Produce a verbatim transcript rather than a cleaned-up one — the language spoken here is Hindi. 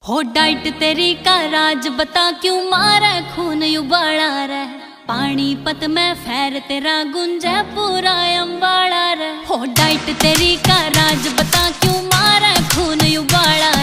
हो डाइट तेरी का राज बता क्यों मारे खून उबाला रे। पानीपत में फैर तेरा गुंजे पूरा अम्बाड़ा रे। हो डाइट तेरी का राज बता क्यों मारे खून उबाला